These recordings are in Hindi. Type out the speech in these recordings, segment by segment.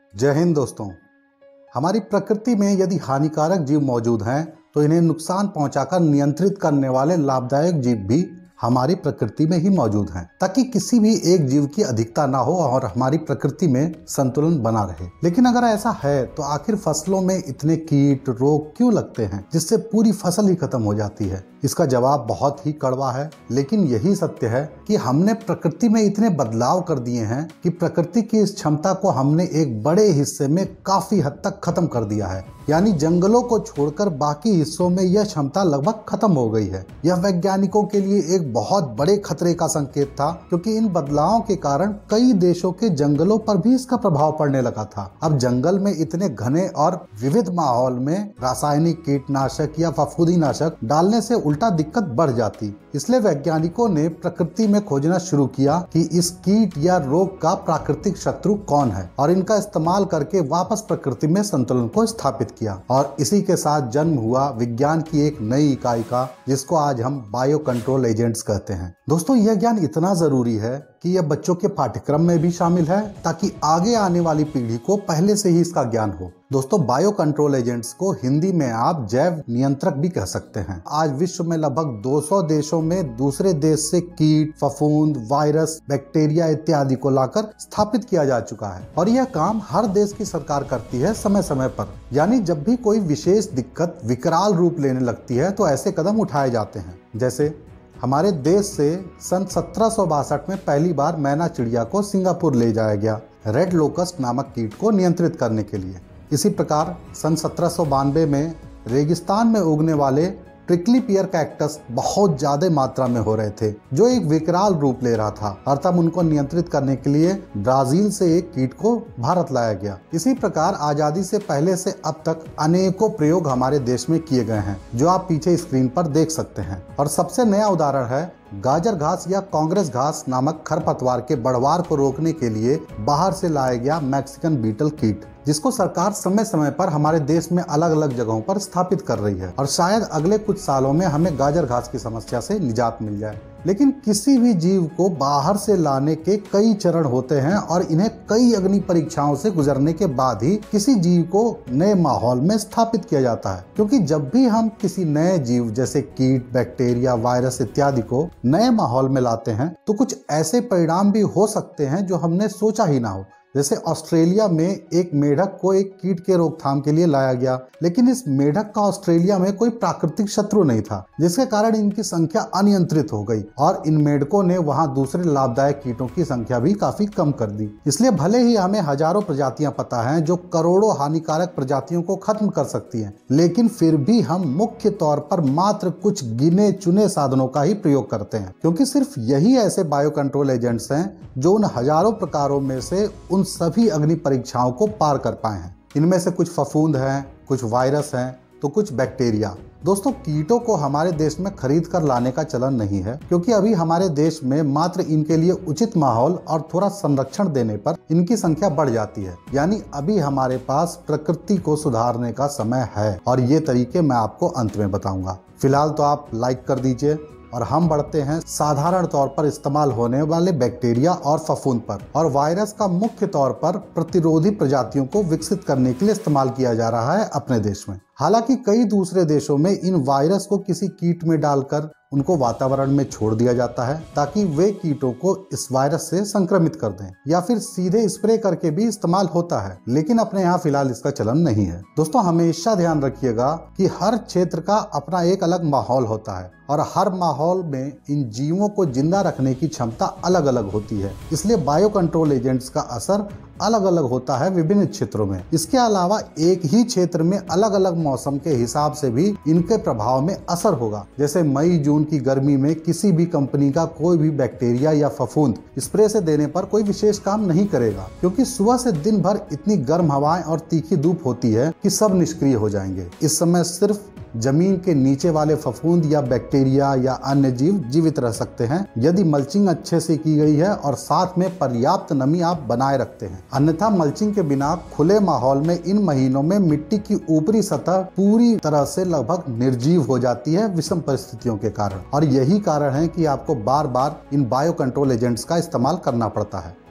जय हिंद दोस्तों। हमारी प्रकृति में यदि हानिकारक जीव मौजूद हैं तो इन्हें नुकसान पहुंचाकर नियंत्रित करने वाले लाभदायक जीव भी हमारी प्रकृति में ही मौजूद हैं, ताकि किसी भी एक जीव की अधिकता ना हो और हमारी प्रकृति में संतुलन बना रहे। लेकिन अगर ऐसा है तो आखिर फसलों में इतने कीट रोग क्यों लगते हैं जिससे पूरी फसल ही खत्म हो जाती है? इसका जवाब बहुत ही कड़वा है, लेकिन यही सत्य है कि हमने प्रकृति में इतने बदलाव कर दिए हैं कि प्रकृति की इस क्षमता को हमने एक बड़े हिस्से में काफी हद तक खत्म कर दिया है। यानी जंगलों को छोड़कर बाकी हिस्सों में यह क्षमता लगभग खत्म हो गई है। यह वैज्ञानिकों के लिए एक बहुत बड़े खतरे का संकेत था, क्योंकि इन बदलावों के कारण कई देशों के जंगलों पर भी इसका प्रभाव पड़ने लगा था। अब जंगल में इतने घने और विविध माहौल में रासायनिक कीटनाशक या फफूंदीनाशक डालने से उल्टा दिक्कत बढ़ जाती। इसलिए वैज्ञानिकों ने प्रकृति में खोजना शुरू किया कि इस कीट या रोग का प्राकृतिक शत्रु कौन है और इनका इस्तेमाल करके वापस प्रकृति में संतुलन को स्थापित किया। और इसी के साथ जन्म हुआ विज्ञान की एक नई इकाई का, जिसको आज हम बायो कंट्रोल एजेंट्स कहते हैं। दोस्तों, यह ज्ञान इतना जरूरी है कि यह बच्चों के पाठ्यक्रम में भी शामिल है, ताकि आगे आने वाली पीढ़ी को पहले से ही इसका ज्ञान हो। दोस्तों, बायो कंट्रोल एजेंट्स को हिंदी में आप जैव नियंत्रक भी कह सकते हैं। आज विश्व में लगभग 200 देशों में दूसरे देश से कीट, फफूंद, वायरस, बैक्टीरिया इत्यादि को लाकर स्थापित किया जा चुका है और यह काम हर देश की सरकार करती है समय समय पर। यानी जब भी कोई विशेष दिक्कत विकराल रूप लेने लगती है तो ऐसे कदम उठाए जाते हैं। जैसे हमारे देश से सन 1762 में पहली बार मैना चिड़िया को सिंगापुर ले जाया गया, रेड लोकस्ट नामक कीट को नियंत्रित करने के लिए। इसी प्रकार सन 1792 में रेगिस्तान में उगने वाले प्रिकली पियर कैक्टस बहुत ज्यादा मात्रा में हो रहे थे, जो एक विकराल रूप ले रहा था, और तब उनको नियंत्रित करने के लिए ब्राजील से एक कीट को भारत लाया गया। इसी प्रकार आजादी से पहले से अब तक अनेकों प्रयोग हमारे देश में किए गए हैं, जो आप पीछे स्क्रीन पर देख सकते हैं। और सबसे नया उदाहरण है गाजर घास या कांग्रेस घास नामक खरपतवार के बढ़वार को रोकने के लिए बाहर से लाया गया मैक्सिकन बीटल कीट, जिसको सरकार समय समय पर हमारे देश में अलग अलग जगहों पर स्थापित कर रही है। और शायद अगले कुछ सालों में हमें गाजर घास की समस्या से निजात मिल जाए। लेकिन किसी भी जीव को बाहर से लाने के कई चरण होते हैं और इन्हें कई अग्नि परीक्षाओं से गुजरने के बाद ही किसी जीव को नए माहौल में स्थापित किया जाता है। क्योंकि जब भी हम किसी नए जीव जैसे कीट, बैक्टीरिया, वायरस इत्यादि को नए माहौल में लाते हैं तो कुछ ऐसे परिणाम भी हो सकते हैं जो हमने सोचा ही ना हो। जैसे ऑस्ट्रेलिया में एक मेढक को एक कीट के रोकथाम के लिए लाया गया, लेकिन इस मेढक का ऑस्ट्रेलिया में कोई प्राकृतिक शत्रु नहीं था, जिसके कारण इनकी संख्या अनियंत्रित हो गई और इन मेढकों ने वहां दूसरे लाभदायक कीटों की संख्या भी काफी कम कर दी। इसलिए भले ही हमें हजारों प्रजातियां पता हैं जो करोड़ों हानिकारक प्रजातियों को खत्म कर सकती हैं, लेकिन फिर भी हम मुख्य तौर पर मात्र कुछ गिने चुने साधनों का ही प्रयोग करते हैं, क्योंकि सिर्फ यही ऐसे बायो कंट्रोल एजेंट्स हैं जो उन हजारों प्रकारों में से उन सभी अग्नि परीक्षाओं को पार कर पाए हैं। इनमें से कुछ फफूंद हैं, कुछ वायरस हैं, तो कुछ बैक्टीरिया। दोस्तों, कीटों को हमारे देश में खरीद कर लाने का चलन नहीं है, क्योंकि अभी हमारे देश में मात्र इनके लिए उचित माहौल और थोड़ा संरक्षण देने पर इनकी संख्या बढ़ जाती है। यानी अभी हमारे पास प्रकृति को सुधारने का समय है, और ये तरीके मैं आपको अंत में बताऊंगा। फिलहाल तो आप लाइक कर दीजिए और हम बढ़ते हैं साधारण तौर पर इस्तेमाल होने वाले बैक्टीरिया और फफूंद पर। और वायरस का मुख्य तौर पर प्रतिरोधी प्रजातियों को विकसित करने के लिए इस्तेमाल किया जा रहा है अपने देश में। हालांकि कई दूसरे देशों में इन वायरस को किसी कीट में डालकर उनको वातावरण में छोड़ दिया जाता है, ताकि वे कीटों को इस वायरस से संक्रमित कर दें, या फिर सीधे स्प्रे करके भी इस्तेमाल होता है, लेकिन अपने यहाँ फिलहाल इसका चलन नहीं है। दोस्तों, हमेशा ध्यान रखिएगा कि हर क्षेत्र का अपना एक अलग माहौल होता है और हर माहौल में इन जीवों को जिंदा रखने की क्षमता अलग अलग होती है। इसलिए बायो कंट्रोल एजेंट्स का असर अलग अलग होता है विभिन्न क्षेत्रों में। इसके अलावा एक ही क्षेत्र में अलग अलग मौसम के हिसाब से भी इनके प्रभाव में असर होगा। जैसे मई जून की गर्मी में किसी भी कंपनी का कोई भी बैक्टीरिया या फफूंद स्प्रे से देने पर कोई विशेष काम नहीं करेगा, क्योंकि सुबह से दिन भर इतनी गर्म हवाएं और तीखी धूप होती है कि सब निष्क्रिय हो जाएंगे। इस समय सिर्फ जमीन के नीचे वाले फफूंद या बैक्टीरिया या अन्य जीव जीवित रह सकते हैं, यदि मल्चिंग अच्छे से की गई है और साथ में पर्याप्त नमी आप बनाए रखते हैं। अन्यथा मल्चिंग के बिना खुले माहौल में इन महीनों में मिट्टी की ऊपरी सतह पूरी तरह से लगभग निर्जीव हो जाती है विषम परिस्थितियों के कारण। और यही कारण है कि आपको बार बार इन बायो कंट्रोल एजेंट्स का इस्तेमाल करना पड़ता है।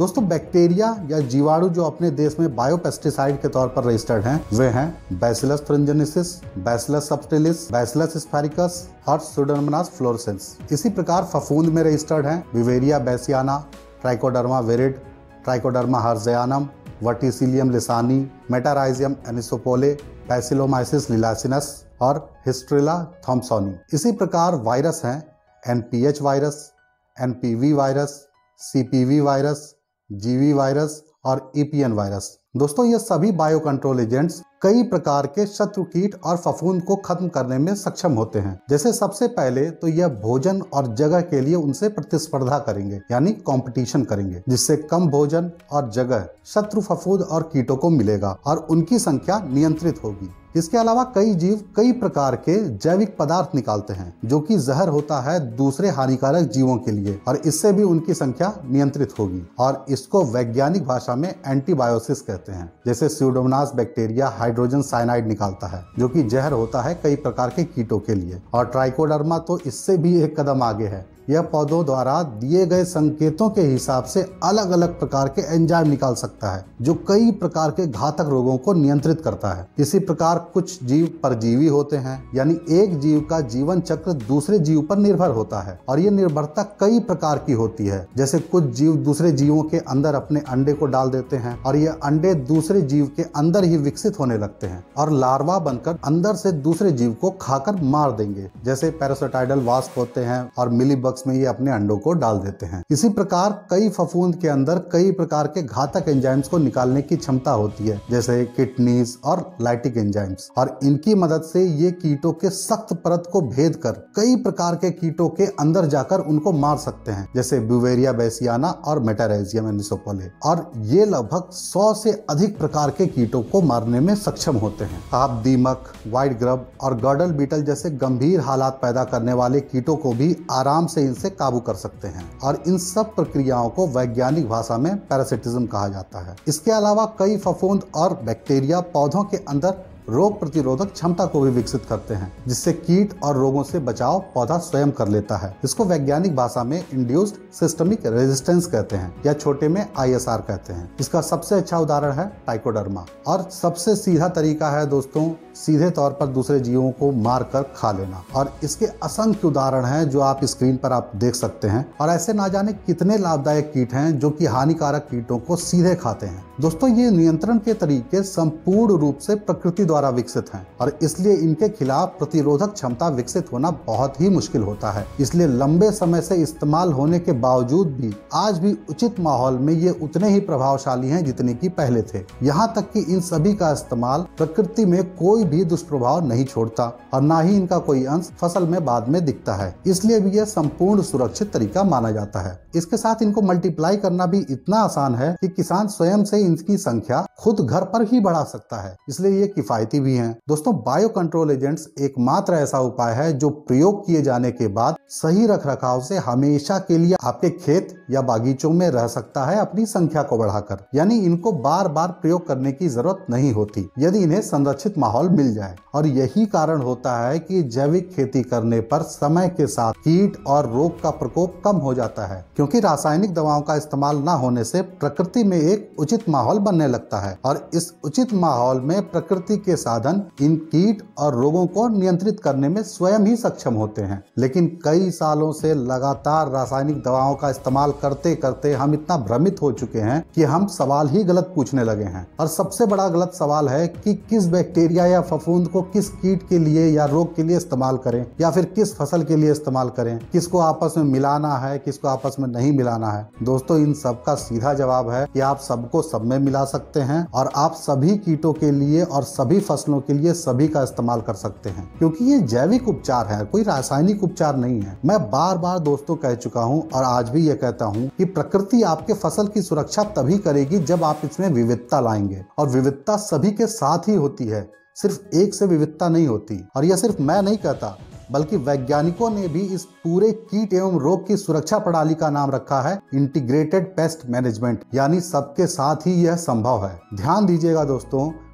दोस्तों बैक्टीरिया या जीवाणु जो अपने देश में बायोपेस्टिसाइड के तौर पर रजिस्टर्ड हैं वे हैं Bacillus thuringiensis, Bacillus subtilis, Bacillus sphaericus और सुडोमोनास फ्लोरेसेंस। इसी प्रकार फफूंद में रजिस्टर्ड हैं Beauveria bassiana, Trichoderma viride, Trichoderma harzianum, Verticillium lecanii, Metarhizium anisopliae, Paecilomyces lilacinus और हिस्ट्रिला थॉम्पसोनी। इसी प्रकार वायरस हैं NPH virus, NPV virus, CPV virus, GV virus और ईपीएन वायरस। दोस्तों ये सभी बायो कंट्रोल एजेंट्स कई प्रकार के शत्रु कीट और फफूंद को खत्म करने में सक्षम होते हैं। जैसे सबसे पहले तो यह भोजन और जगह के लिए उनसे प्रतिस्पर्धा करेंगे यानी कंपटीशन करेंगे, जिससे कम भोजन और जगह शत्रु फफूंद और कीटों को मिलेगा और उनकी संख्या नियंत्रित होगी। इसके अलावा कई जीव कई प्रकार के जैविक पदार्थ निकालते हैं जो कि जहर होता है दूसरे हानिकारक जीवों के लिए और इससे भी उनकी संख्या नियंत्रित होगी और इसको वैज्ञानिक भाषा में एंटीबायोसिस कहते हैं। जैसे स्यूडोमोनास बैक्टीरिया हाइड्रोजन साइनाइड निकालता है जो कि जहर होता है कई प्रकार के कीटों के लिए और ट्राइकोडर्मा तो इससे भी एक कदम आगे है। यह पौधों द्वारा दिए गए संकेतों के हिसाब से अलग अलग प्रकार के एंजाइम निकाल सकता है जो कई प्रकार के घातक रोगों को नियंत्रित करता है। इसी प्रकार कुछ जीव परजीवी होते हैं यानी एक जीव का जीवन चक्र दूसरे जीव पर निर्भर होता है और ये निर्भरता कई प्रकार की होती है। जैसे कुछ जीव दूसरे जीवों के अंदर अपने अंडे को डाल देते हैं और ये अंडे दूसरे जीव के अंदर ही विकसित होने लगते हैं और लार्वा बनकर अंदर से दूसरे जीव को खाकर मार देंगे। जैसे पैरासाइटाइडल वास्प होते हैं और मिलीबग्स में ये अपने अंडों को डाल देते हैं। इसी प्रकार कई फफूंद के अंदर कई प्रकार के घातक एंजाइम्स को निकालने की क्षमता होती है जैसे किडनीज और लाइटिक एंजाइम्स और इनकी मदद से ये कीटों के सख्त परत को भेद कर कई प्रकार के कीटों के अंदर जाकर उनको मार सकते हैं जैसे ब्यूवेरिया बैसियाना और मेटाराइजियम एनिसोपोले और ये लगभग 100 से अधिक प्रकार के कीटों को मारने में सक्षम होते हैं। आप दीमक, व्हाइट ग्रब और गर्डल बीटल जैसे गंभीर हालात पैदा करने वाले कीटों को भी आराम से इनसे काबू कर सकते हैं और इन सब प्रक्रियाओं को वैज्ञानिक भाषा में पैरासिटिज्म कहा जाता है। इसके अलावा कई फफूंद और बैक्टीरिया पौधों के अंदर रोग प्रतिरोधक क्षमता को भी विकसित करते हैं जिससे कीट और रोगों से बचाव पौधा स्वयं कर लेता है। इसको वैज्ञानिक भाषा में इंड्यूस्ड सिस्टमिक रेजिस्टेंस कहते हैं या छोटे में ISR कहते हैं। इसका सबसे अच्छा उदाहरण है ट्राइकोडर्मा और सबसे सीधा तरीका है दोस्तों सीधे तौर पर दूसरे जीवों को मार कर खा लेना और इसके असंख्य उदाहरण हैं जो आप स्क्रीन पर आप देख सकते हैं और ऐसे ना जाने कितने लाभदायक कीट हैं जो कि हानिकारक कीटों को सीधे खाते हैं। दोस्तों ये नियंत्रण के तरीके संपूर्ण रूप से प्रकृति द्वारा विकसित हैं और इसलिए इनके खिलाफ प्रतिरोधक क्षमता विकसित होना बहुत ही मुश्किल होता है। इसलिए लंबे समय से इस्तेमाल होने के बावजूद भी आज भी उचित माहौल में ये उतने ही प्रभावशाली हैं जितने कि पहले थे। यहाँ तक कि इन सभी का इस्तेमाल प्रकृति में कोई भी दुष्प्रभाव नहीं छोड़ता और ना ही इनका कोई अंश फसल में बाद में दिखता है। इसलिए भी यह संपूर्ण सुरक्षित तरीका माना जाता है। इसके साथ इनको मल्टीप्लाई करना भी इतना आसान है कि किसान स्वयं से इनकी संख्या खुद घर पर ही बढ़ा सकता है, इसलिए ये किफायती भी हैं। दोस्तों बायो कंट्रोल एजेंट्स एकमात्र ऐसा उपाय है जो प्रयोग किए जाने के बाद सही रखरखाव से हमेशा के लिए आपके खेत या बागीचों में रह सकता है अपनी संख्या को बढ़ाकर, यानी इनको बार बार प्रयोग करने की जरूरत नहीं होती यदि इन्हें संरक्षित माहौल मिल जाए। और यही कारण होता है कि जैविक खेती करने पर समय के साथ कीट और रोग का प्रकोप कम हो जाता है क्योंकि रासायनिक दवाओं का इस्तेमाल न होने से प्रकृति में एक उचित माहौल बनने लगता है और इस उचित माहौल में प्रकृति के साधन इन कीट और रोगों को नियंत्रित करने में स्वयं ही सक्षम होते हैं। लेकिन कई सालों से लगातार रासायनिक दवाओं का इस्तेमाल करते करते हम इतना भ्रमित हो चुके हैं कि हम सवाल ही गलत पूछने लगे हैं। और सबसे बड़ा गलत सवाल है कि किस बैक्टीरिया या फफूंद को किस कीट के लिए या रोग के लिए इस्तेमाल करें या फिर किस फसल के लिए इस्तेमाल करें, किसको आपस में मिलाना है, किसको आपस में नहीं मिलाना है। दोस्तों इन सब का सीधा जवाब है कि आप सबको सब में मिला सकते हैं और आप सभी कीटों के लिए और सभी फसलों के लिए सभी का इस्तेमाल कर सकते हैं क्योंकि ये जैविक उपचार है, कोई रासायनिक उपचार नहीं है। मैं बार बार दोस्तों कह चुका हूँ और आज भी ये कहता हूँ कि प्रकृति आपके फसल की सुरक्षा तभी करेगी जब आप इसमें विविधता लाएंगे और विविधता सभी के साथ ही होती है, सिर्फ एक से विविधता नहीं होती। और यह सिर्फ मैं नहीं कहता बल्कि वैज्ञानिकों ने भी इस पूरे कीट एवं रोग की सुरक्षा प्रणाली का नाम रखा है इंटीग्रेटेड पेस्ट मैनेजमेंट, यानी सबके साथ ही यह संभव है। ध्यान दीजिएगा दोस्तों,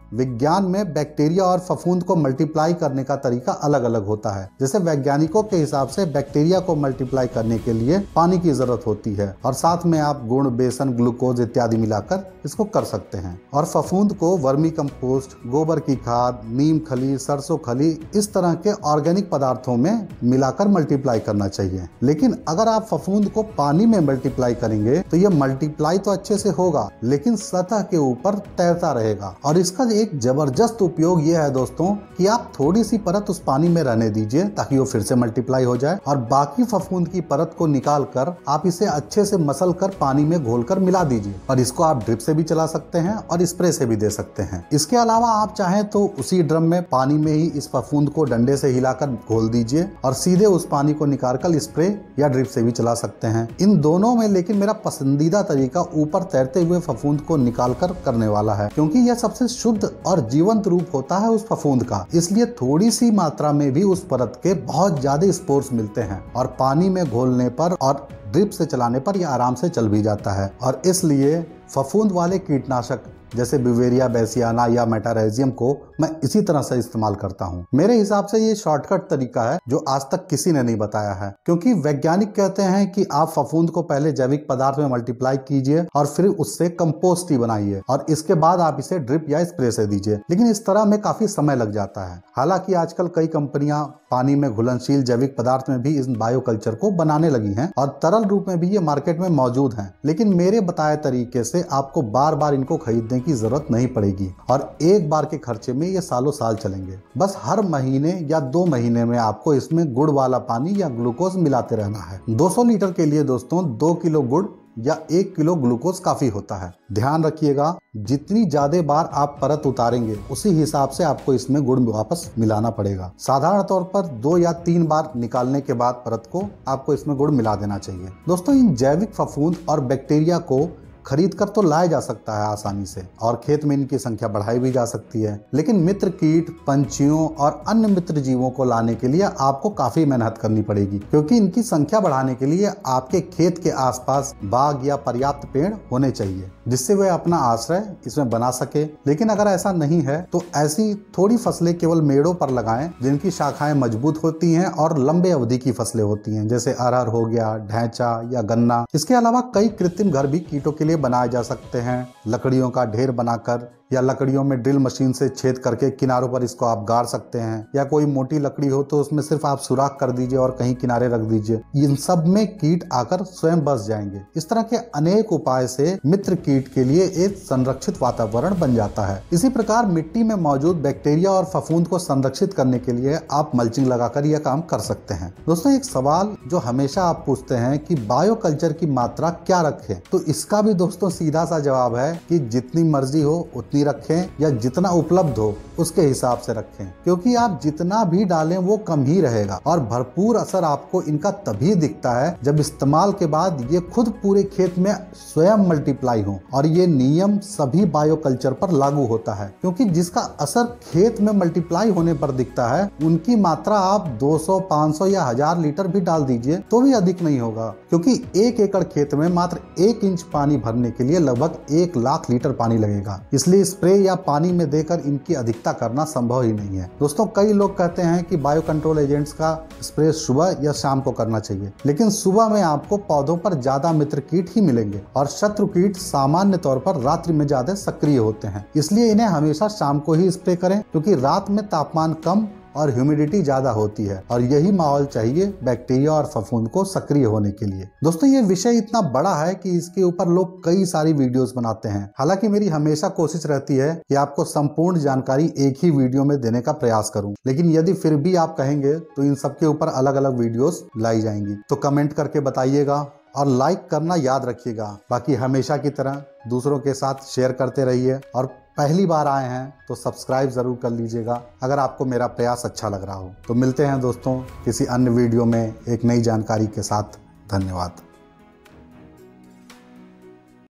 विज्ञान में बैक्टीरिया और फफूंद को मल्टीप्लाई करने का तरीका अलग अलग होता है। जैसे वैज्ञानिकों के हिसाब से बैक्टीरिया को मल्टीप्लाई करने के लिए पानी की जरूरत होती है और साथ में आप गुड़, बेसन, ग्लूकोज इत्यादि मिलाकर इसको कर सकते हैं। और फफूंद को वर्मी कंपोस्ट, गोबर की खाद, नीम खली, सरसों खली इस तरह के ऑर्गेनिक पदार्थों में मिलाकर मल्टीप्लाई करना चाहिए। लेकिन अगर आप फफूंद को पानी में मल्टीप्लाई करेंगे तो ये मल्टीप्लाई तो अच्छे से होगा लेकिन सतह के ऊपर तैरता रहेगा। और इसका एक जबरदस्त उपयोग ये है दोस्तों कि आप थोड़ी सी परत उस पानी में रहने दीजिए ताकि वो फिर से मल्टीप्लाई हो जाए और बाकी फफूंद की परत को निकाल कर आप इसे अच्छे से मसल कर पानी में घोलकर मिला दीजिए। और इसको आप ड्रिप से भी चला सकते हैं और स्प्रे से भी दे सकते हैं। इसके अलावा आप चाहें तो उसी ड्रम में पानी में ही इस फफूंद को डंडे से हिलाकर घोल दीजिए और सीधे उस पानी को निकालकर स्प्रे या ड्रिप से भी चला सकते हैं। इन दोनों में लेकिन मेरा पसंदीदा तरीका ऊपर तैरते हुए फफूंद को निकालकर करने वाला है, क्योंकि यह सबसे शुद्ध और जीवंत रूप होता है उस फफूंद का। इसलिए थोड़ी सी मात्रा में भी उस परत के बहुत ज्यादा स्पोर्स मिलते हैं और पानी में घोलने पर और ड्रिप से चलाने पर यह आराम से चल भी जाता है। और इसलिए फफूंद वाले कीटनाशक जैसे बिवेरिया बेसियाना या मेटाराइजियम को मैं इसी तरह से इस्तेमाल करता हूँ। मेरे हिसाब से ये शॉर्टकट तरीका है जो आज तक किसी ने नहीं बताया है, क्योंकि वैज्ञानिक कहते हैं कि आप फफूंद को पहले जैविक पदार्थ में मल्टीप्लाई कीजिए और फिर उससे कंपोस्ट ही बनाइए और इसके बाद आप इसे ड्रिप या स्प्रे से दीजिए। लेकिन इस तरह में काफी समय लग जाता है। हालांकि आजकल कई कंपनियां पानी में घुलनशील जैविक पदार्थ में भी इस बायोकल्चर को बनाने लगी हैं और तरल रूप में भी ये मार्केट में मौजूद हैं। लेकिन मेरे बताए तरीके से आपको बार बार इनको खरीदने की जरूरत नहीं पड़ेगी और एक बार के खर्चे में ये सालों साल चलेंगे। बस हर महीने या 2 महीने में आपको इसमें गुड़ वाला पानी या ग्लूकोज मिलाते रहना है। 200 लीटर के लिए दोस्तों 2 किलो गुड़ या 1 किलो ग्लूकोज काफी होता है। ध्यान रखिएगा, जितनी ज्यादा बार आप परत उतारेंगे उसी हिसाब से आपको इसमें गुड़ वापस मिलाना पड़ेगा। साधारण तौर पर 2 या 3 बार निकालने के बाद परत को आपको इसमें गुड़ मिला देना चाहिए। दोस्तों, इन जैविक फफूंद और बैक्टीरिया को खरीद कर तो लाया जा सकता है आसानी से और खेत में इनकी संख्या बढ़ाई भी जा सकती है, लेकिन मित्र कीट, पंछियों और अन्य मित्र जीवों को लाने के लिए आपको काफी मेहनत करनी पड़ेगी, क्योंकि इनकी संख्या बढ़ाने के लिए आपके खेत के आसपास बाग या पर्याप्त पेड़ होने चाहिए जिससे वे अपना आश्रय इसमें बना सके। लेकिन अगर ऐसा नहीं है तो ऐसी थोड़ी फसलें केवल मेड़ों पर लगाएं जिनकी शाखाएं मजबूत होती हैं और लंबे अवधि की फसलें होती हैं, जैसे अरहर हो गया, ढैंचा या गन्ना। इसके अलावा कई कृत्रिम घर भी कीटों के लिए बनाए जा सकते हैं। लकड़ियों का ढेर बनाकर या लकड़ियों में ड्रिल मशीन से छेद करके किनारों पर इसको आप गाड़ सकते हैं, या कोई मोटी लकड़ी हो तो उसमें सिर्फ आप सुराख कर दीजिए और कहीं किनारे रख दीजिए। इन सब में कीट आकर स्वयं बस जाएंगे। इस तरह के अनेक उपाय से मित्र कीट के लिए एक संरक्षित वातावरण बन जाता है। इसी प्रकार मिट्टी में मौजूद बैक्टीरिया और फफूंद को संरक्षित करने के लिए आप मल्चिंग लगाकर यह काम कर सकते हैं। दोस्तों, एक सवाल जो हमेशा आप पूछते हैं कि बायोकल्चर की मात्रा क्या रखें, तो इसका भी दोस्तों सीधा सा जवाब है कि जितनी मर्जी हो उतनी रखें या जितना उपलब्ध हो उसके हिसाब से रखें, क्योंकि आप जितना भी डालें वो कम ही रहेगा और भरपूर असर आपको इनका तभी दिखता है जब इस्तेमाल के बाद ये खुद पूरे खेत में स्वयं मल्टीप्लाई हो। और ये नियम सभी बायोकल्चर पर लागू होता है, क्योंकि जिसका असर खेत में मल्टीप्लाई होने पर दिखता है उनकी मात्रा आप 200, 500 या 1000 लीटर भी डाल दीजिए तो भी अधिक नहीं होगा, क्योंकि 1 एकड़ खेत में मात्र 1 इंच पानी भरने के लिए लगभग 1 लाख लीटर पानी लगेगा। इसलिए स्प्रे या पानी में देकर इनकी अधिकता करना संभव ही नहीं है। दोस्तों, कई लोग कहते हैं कि बायो कंट्रोल एजेंट्स का स्प्रे सुबह या शाम को करना चाहिए, लेकिन सुबह में आपको पौधों पर ज्यादा मित्र कीट ही मिलेंगे और शत्रु कीट सामान्य तौर पर रात्रि में ज्यादा सक्रिय होते हैं। इसलिए इन्हें हमेशा शाम को ही स्प्रे करें, क्योंकि रात में तापमान कम और ह्यूमिडिटी ज्यादा होती है और यही माहौल चाहिए बैक्टीरिया और फफूंद को सक्रिय होने के लिए। दोस्तों, ये विषय इतना बड़ा है कि इसके ऊपर लोग कई सारी वीडियोस बनाते हैं। हालांकि मेरी हमेशा कोशिश रहती है कि आपको संपूर्ण जानकारी एक ही वीडियो में देने का प्रयास करूं, लेकिन यदि फिर भी आप कहेंगे तो इन सब के ऊपर अलग अलग वीडियोस लाई जाएंगी। तो कमेंट करके बताइएगा और लाइक करना याद रखिएगा। बाकी हमेशा की तरह दूसरों के साथ शेयर करते रहिए और पहली बार आए हैं तो सब्सक्राइब जरूर कर लीजिएगा अगर आपको मेरा प्रयास अच्छा लग रहा हो। तो मिलते हैं दोस्तों किसी अन्य वीडियो में एक नई जानकारी के साथ। धन्यवाद।